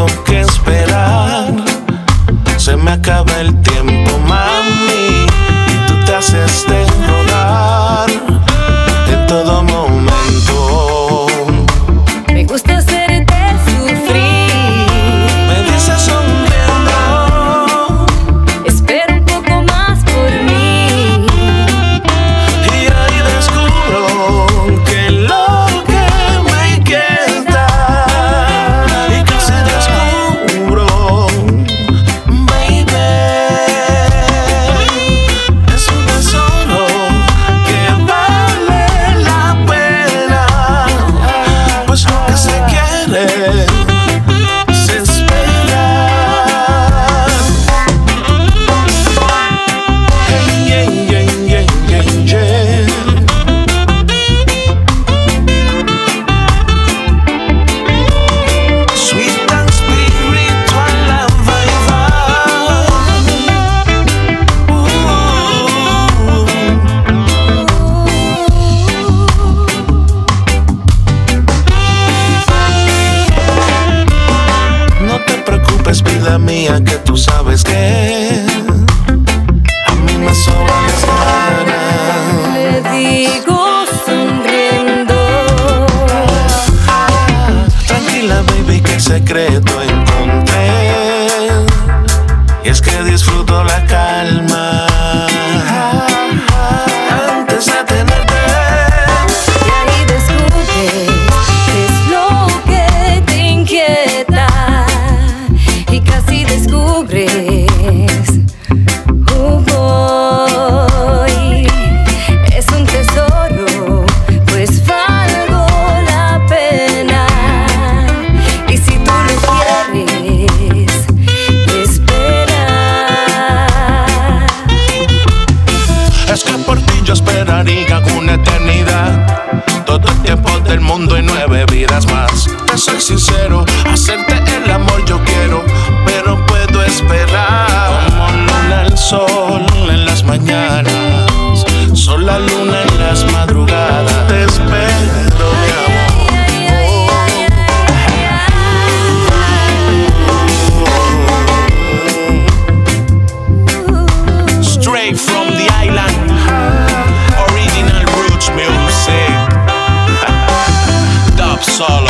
que esperar. Se me acaba el tiempo, mami, y tú te haces de rogar en todo momento. Me gusta hacerte sufrir. Me dices sonriendo, espera un poco más por mí. y ahí descubro que lo que me inquieta, y casi descubro, baby, es un tesoro que vale la pena, pues lo que se quiere se espera. Hey, yeah, yeah, yeah, yeah, yeah. Sweet and spiritual la vibe. No te preocupes, vida mía, que tú sabes que a mí me sobran las ganas. Le digo sonriendo. Tranquila, baby, que secreto encontré, y es que disfruto la calma antes de tenerte. Y ahí descubres qué es lo que te inquieta. Y casi descubres hoy es un tesoro, pues valgo la pena. Y si tú lo quieres, espera. Es que por ti yo esperaría una eternidad, todo el tiempo del mundo y 9 vidas más. Te soy sincero, hacerte el amor yo quiero, pero puedo esperar. Como luna al sol en las mañanas, sol la luna en las madrugadas. Te espero, mi amor. Straight from the island, original roots music. Dubxology.